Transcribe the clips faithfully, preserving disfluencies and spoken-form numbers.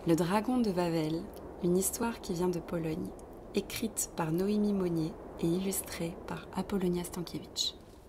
Le dragon de Wawel, une histoire qui vient de Pologne, écrite par Noémie Monnier et illustrée par Apollonia Stankiewicz.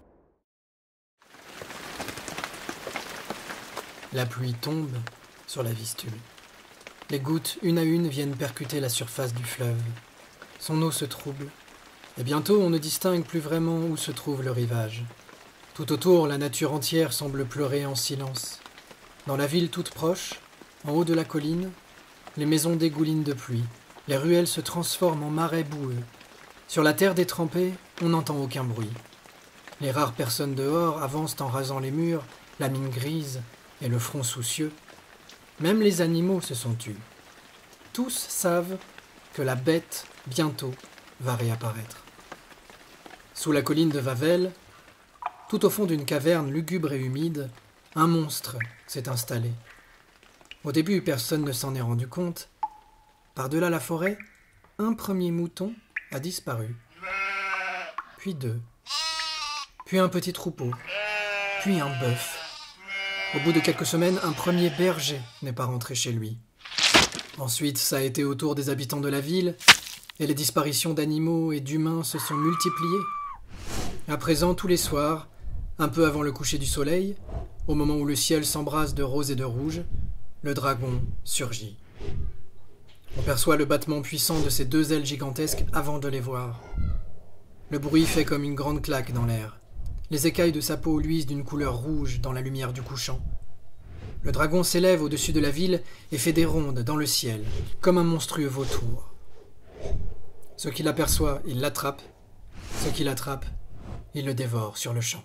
La pluie tombe sur la Vistule. Les gouttes, une à une, viennent percuter la surface du fleuve. Son eau se trouble, et bientôt on ne distingue plus vraiment où se trouve le rivage. Tout autour, la nature entière semble pleurer en silence. Dans la ville toute proche, en haut de la colline, les maisons dégoulinent de pluie. Les ruelles se transforment en marais boueux. Sur la terre détrempée, on n'entend aucun bruit. Les rares personnes dehors avancent en rasant les murs, la mine grise et le front soucieux. Même les animaux se sont tus. Tous savent que la bête, bientôt, va réapparaître. Sous la colline de Wawel, tout au fond d'une caverne lugubre et humide, un monstre s'est installé. Au début, personne ne s'en est rendu compte. Par-delà la forêt, un premier mouton a disparu. Puis deux. Puis un petit troupeau. Puis un bœuf. Au bout de quelques semaines, un premier berger n'est pas rentré chez lui. Ensuite, ça a été au tour des habitants de la ville, et les disparitions d'animaux et d'humains se sont multipliées. À présent, tous les soirs, un peu avant le coucher du soleil, au moment où le ciel s'embrase de rose et de rouge, le dragon surgit. On perçoit le battement puissant de ses deux ailes gigantesques avant de les voir. Le bruit fait comme une grande claque dans l'air. Les écailles de sa peau luisent d'une couleur rouge dans la lumière du couchant. Le dragon s'élève au-dessus de la ville et fait des rondes dans le ciel, comme un monstrueux vautour. Ce qu'il aperçoit, il l'attrape. Ce qu'il attrape, il le dévore sur le champ.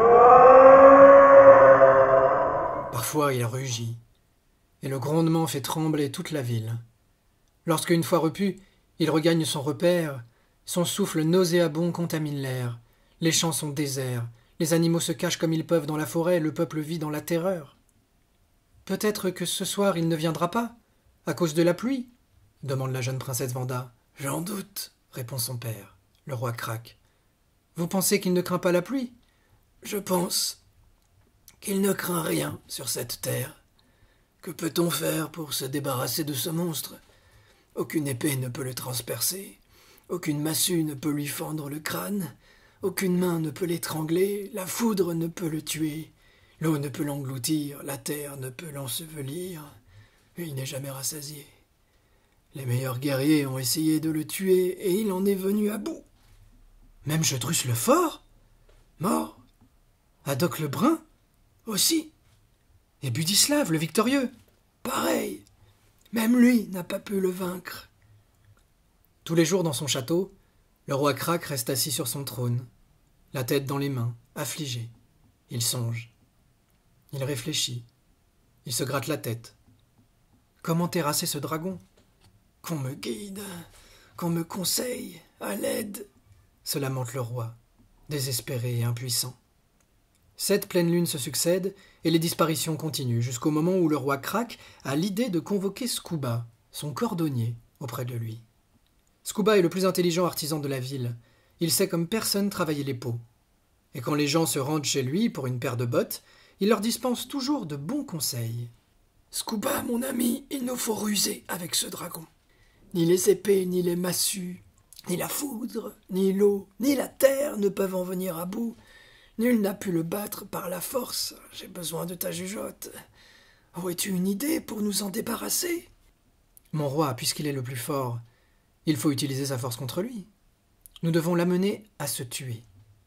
Parfois, il rugit, et le grondement fait trembler toute la ville. Lorsque, une fois repu, il regagne son repère, son souffle nauséabond contamine l'air. Les champs sont déserts, les animaux se cachent comme ils peuvent dans la forêt, le peuple vit dans la terreur. Peut-être que ce soir il ne viendra pas, à cause de la pluie, demande la jeune princesse Wanda. J'en doute, répond son père. Le roi craque. Vous pensez qu'il ne craint pas la pluie? Je pense qu'il ne craint rien sur cette terre. Que peut-on faire pour se débarrasser de ce monstre? Aucune épée ne peut le transpercer, aucune massue ne peut lui fendre le crâne, aucune main ne peut l'étrangler, la foudre ne peut le tuer, l'eau ne peut l'engloutir, la terre ne peut l'ensevelir, il n'est jamais rassasié. Les meilleurs guerriers ont essayé de le tuer et il en est venu à bout. Même Gedruss le Fort, mort, Haddock le Brun, aussi, et Budislav le Victorieux, pareil. Même lui n'a pas pu le vaincre. Tous les jours dans son château, le roi Krak reste assis sur son trône, la tête dans les mains, affligé. Il songe. Il réfléchit. Il se gratte la tête. Comment terrasser ce dragon? Qu'on me guide, qu'on me conseille, à l'aide, se lamente le roi, désespéré et impuissant. Sept pleines lunes se succèdent et les disparitions continuent jusqu'au moment où le roi Krak a l'idée de convoquer Scooba, son cordonnier, auprès de lui. Scooba est le plus intelligent artisan de la ville. Il sait comme personne travailler les peaux. Et quand les gens se rendent chez lui pour une paire de bottes, il leur dispense toujours de bons conseils. « Scooba, mon ami, il nous faut ruser avec ce dragon. Ni les épées, ni les massues, ni la foudre, ni l'eau, ni la terre ne peuvent en venir à bout. Nul n'a pu le battre par la force. J'ai besoin de ta jugeote. Aurais-tu une idée pour nous en débarrasser ?»« Mon roi, puisqu'il est le plus fort, il faut utiliser sa force contre lui. Nous devons l'amener à se tuer.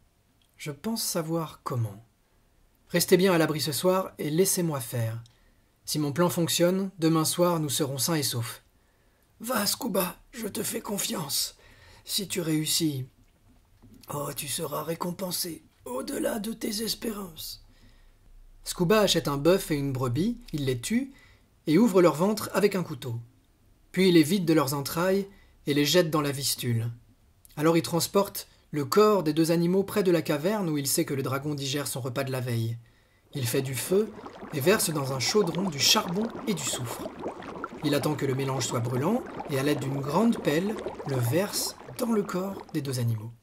Je pense savoir comment. Restez bien à l'abri ce soir et laissez-moi faire. Si mon plan fonctionne, demain soir nous serons sains et saufs. Va, Scooba, je te fais confiance. Si tu réussis, oh, tu seras récompensé au-delà de tes espérances. » Scooba achète un bœuf et une brebis, il les tue et ouvre leur ventre avec un couteau. Puis il les vide de leurs entrailles et les jette dans la Vistule. Alors il transporte le corps des deux animaux près de la caverne où il sait que le dragon digère son repas de la veille. Il fait du feu et verse dans un chaudron du charbon et du soufre. Il attend que le mélange soit brûlant et à l'aide d'une grande pelle, le verse dans le corps des deux animaux.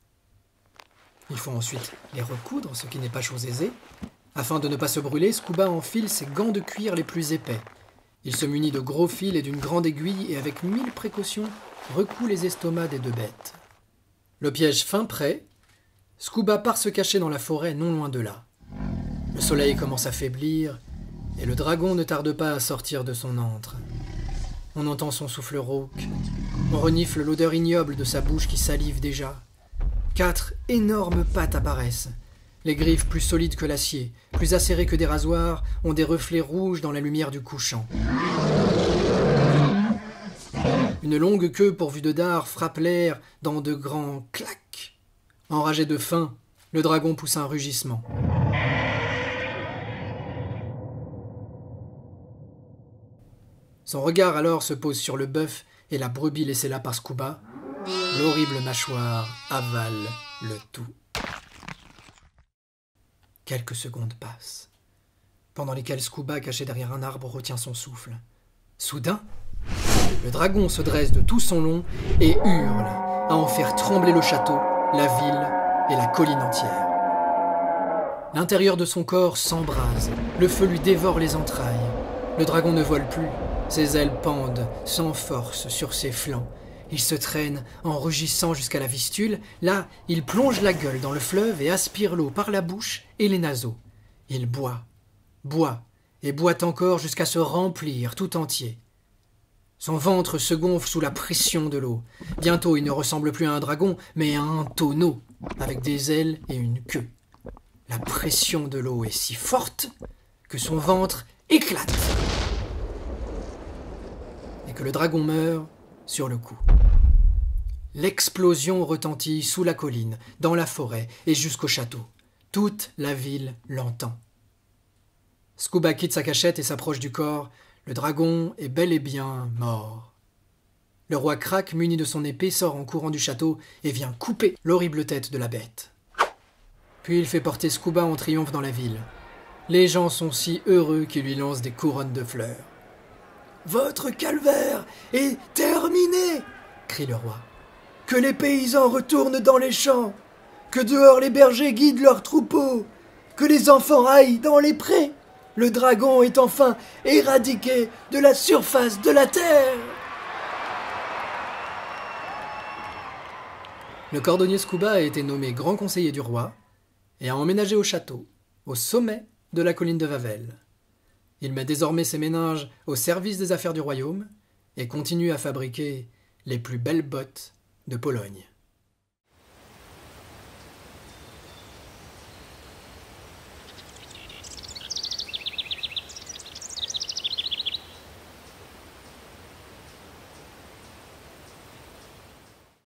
Il faut ensuite les recoudre, ce qui n'est pas chose aisée. Afin de ne pas se brûler, Scooba enfile ses gants de cuir les plus épais. Il se munit de gros fils et d'une grande aiguille et avec mille précautions recoue les estomacs des deux bêtes. Le piège fin prêt, Scooba part se cacher dans la forêt non loin de là. Le soleil commence à faiblir et le dragon ne tarde pas à sortir de son antre. On entend son souffle rauque, on renifle l'odeur ignoble de sa bouche qui salive déjà. Quatre énormes pattes apparaissent. Les griffes plus solides que l'acier, plus acérées que des rasoirs, ont des reflets rouges dans la lumière du couchant. Une longue queue pourvue de dards frappe l'air dans de grands clacs. Enragé de faim, le dragon pousse un rugissement. Son regard alors se pose sur le bœuf et la brebis laissée là par Scooba. L'horrible mâchoire avale le tout. Quelques secondes passent, pendant lesquelles Scooba, caché derrière un arbre, retient son souffle. Soudain, le dragon se dresse de tout son long et hurle à en faire trembler le château, la ville et la colline entière. L'intérieur de son corps s'embrase, le feu lui dévore les entrailles. Le dragon ne vole plus, ses ailes pendent sans force sur ses flancs. Il se traîne en rugissant jusqu'à la Vistule. Là, il plonge la gueule dans le fleuve et aspire l'eau par la bouche et les naseaux. Il boit, boit et boit encore jusqu'à se remplir tout entier. Son ventre se gonfle sous la pression de l'eau. Bientôt, il ne ressemble plus à un dragon, mais à un tonneau, avec des ailes et une queue. La pression de l'eau est si forte que son ventre éclate et que le dragon meurt sur le coup. L'explosion retentit sous la colline, dans la forêt et jusqu'au château. Toute la ville l'entend. Scooba quitte sa cachette et s'approche du corps. Le dragon est bel et bien mort. Le roi Crac, muni de son épée, sort en courant du château et vient couper l'horrible tête de la bête. Puis il fait porter Scooba en triomphe dans la ville. Les gens sont si heureux qu'ils lui lancent des couronnes de fleurs. « Votre calvaire est terminé !» crie le roi. « Que les paysans retournent dans les champs, que dehors les bergers guident leurs troupeaux, que les enfants aillent dans les prés. Le dragon est enfin éradiqué de la surface de la terre !» Le cordonnier Scooba a été nommé grand conseiller du roi et a emménagé au château, au sommet de la colline de Vavel. Il met désormais ses méninges au service des affaires du royaume et continue à fabriquer les plus belles bottes de Pologne.